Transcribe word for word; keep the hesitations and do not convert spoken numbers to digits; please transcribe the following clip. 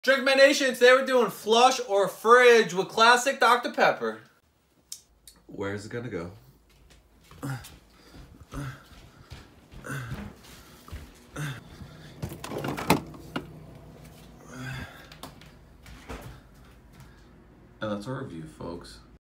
Drink My Nation, today we're doing flush or fridge with classic Doctor Pepper. Where's it gonna go? And that's our review, folks.